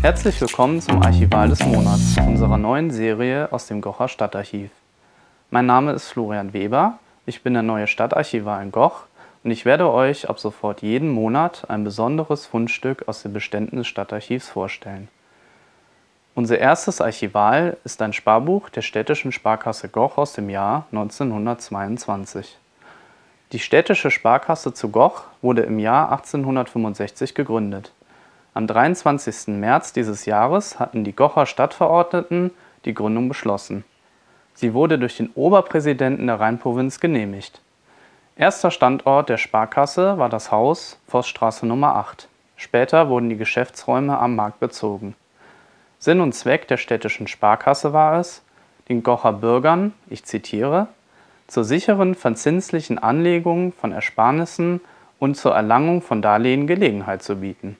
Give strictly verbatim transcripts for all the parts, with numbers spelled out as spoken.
Herzlich willkommen zum Archival des Monats, unserer neuen Serie aus dem Gocher Stadtarchiv. Mein Name ist Florian Weber, ich bin der neue Stadtarchivar in Goch und ich werde euch ab sofort jeden Monat ein besonderes Fundstück aus den Beständen des Stadtarchivs vorstellen. Unser erstes Archival ist ein Sparbuch der Städtischen Sparkasse Goch aus dem Jahr neunzehnhundertzweiundzwanzig. Die Städtische Sparkasse zu Goch wurde im Jahr achtzehnhundertfünfundsechzig gegründet. Am dreiundzwanzigsten März dieses Jahres hatten die Gocher Stadtverordneten die Gründung beschlossen. Sie wurde durch den Oberpräsidenten der Rheinprovinz genehmigt. Erster Standort der Sparkasse war das Haus Vossstraße Nummer acht. Später wurden die Geschäftsräume am Markt bezogen. Sinn und Zweck der Städtischen Sparkasse war es, den Gocher Bürgern, ich zitiere, zur sicheren verzinslichen Anlegung von Ersparnissen und zur Erlangung von Darlehen Gelegenheit zu bieten.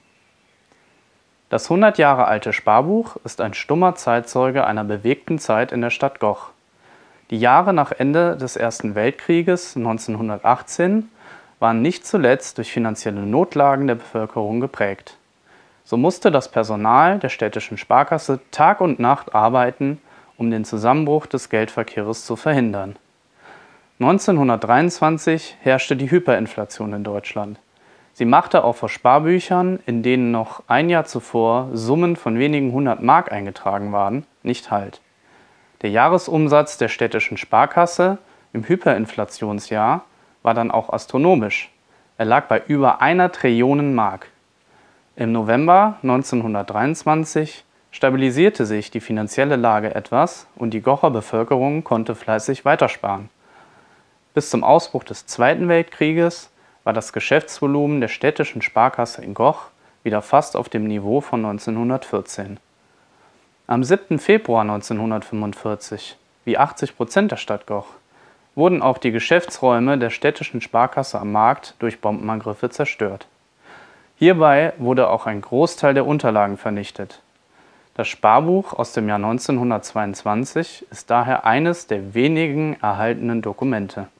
Das hundert Jahre alte Sparbuch ist ein stummer Zeitzeuge einer bewegten Zeit in der Stadt Goch. Die Jahre nach Ende des Ersten Weltkrieges neunzehnhundertachtzehn waren nicht zuletzt durch finanzielle Notlagen der Bevölkerung geprägt. So musste das Personal der Städtischen Sparkasse Tag und Nacht arbeiten, um den Zusammenbruch des Geldverkehrs zu verhindern. neunzehnhundertdreiundzwanzig herrschte die Hyperinflation in Deutschland. Sie machte auch vor Sparbüchern, in denen noch ein Jahr zuvor Summen von wenigen hundert Mark eingetragen waren, nicht Halt. Der Jahresumsatz der Städtischen Sparkasse im Hyperinflationsjahr war dann auch astronomisch. Er lag bei über einer Trillion Mark. Im November neunzehnhundertdreiundzwanzig stabilisierte sich die finanzielle Lage etwas und die Gocher Bevölkerung konnte fleißig weitersparen. Bis zum Ausbruch des Zweiten Weltkrieges war das Geschäftsvolumen der Städtischen Sparkasse in Goch wieder fast auf dem Niveau von neunzehnhundertvierzehn. Am siebten Februar neunzehnhundertfünfundvierzig, wie achtzig Prozent der Stadt Goch, wurden auch die Geschäftsräume der Städtischen Sparkasse am Markt durch Bombenangriffe zerstört. Hierbei wurde auch ein Großteil der Unterlagen vernichtet. Das Sparbuch aus dem Jahr neunzehnhundertzweiundzwanzig ist daher eines der wenigen erhaltenen Dokumente.